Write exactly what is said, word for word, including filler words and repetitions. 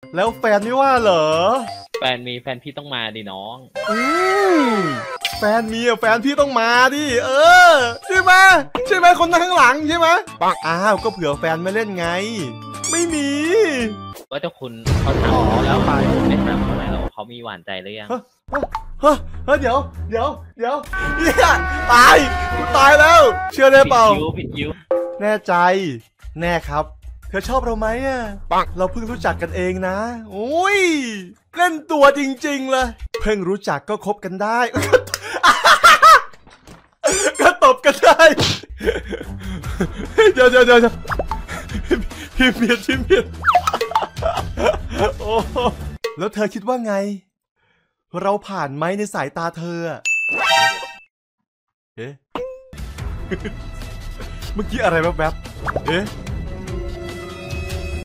แล้วแฟนไม่ว่าเหรอแฟนมีแฟนพี่ต้องมาดิน้องอืมแฟนมีอะแฟนพี่ต้องมาดิเออใช่ไหมใช่ไหมคนนั่งข้างหลังใช่ไหมอ้าวก็เผื่อแฟนไม่เล่นไงไม่มีว่าแต่คุณเขาถามแล้วไปไม่ถามเขาไหนแล้วเขามีหวานใจหรือยังเฮ้ยเฮ้ยเดี๋ยวเดี๋ยวเดี๋ยวเนี่ยตายกูตายแล้วเชื่อได้เปล่าผิดคิวแน่ใจแน่ครับเธอชอบเราไหมอ่ะเราเพิ่งรู้จักกันเองนะโอ้ยเล่นตัวจริงๆเลยเพิ่งรู้จักก็คบกันได้ก็ตบกันได้เดี๋ยวเดี๋ยวเดี๋ยวพี่เมียดพี่เมียดโอ้แล้วเธอคิดว่าไงเราผ่านไหมในสายตาเธอเอ๊ะเมื่อกี้อะไรแวบๆเอ๊ะ